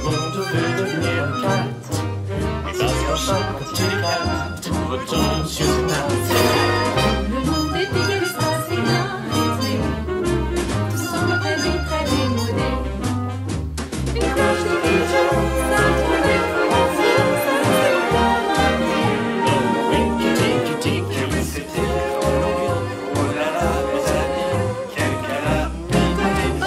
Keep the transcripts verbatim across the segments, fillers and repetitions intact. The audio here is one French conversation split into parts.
monde veut devenir un cat. Mais parce qu'un chat, quand il est cat, tout retombe sur ses pattes. Le monde est piqué du strass et bien rythmé. Tout semble très vite, très démodé. Une cloche de pigeon, ça tourne des frontières, ça reste encore un nid. Oh, winky tinky tinky, oui, c'était l'envie. Oh là là, mes amis, quel carapé.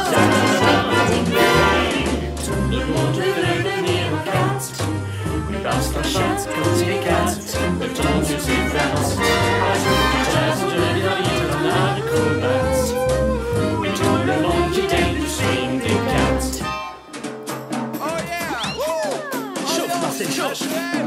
Tout le monde veut devenir un cat. Oui, parce qu'un chat, quand il est cat, retombe sur ses pattes. Jazz devient vite un acrobate. Oui, tout le monde qui t'aime du swing des cats. Oh yeah! Chauffe, Marcel, chauffe!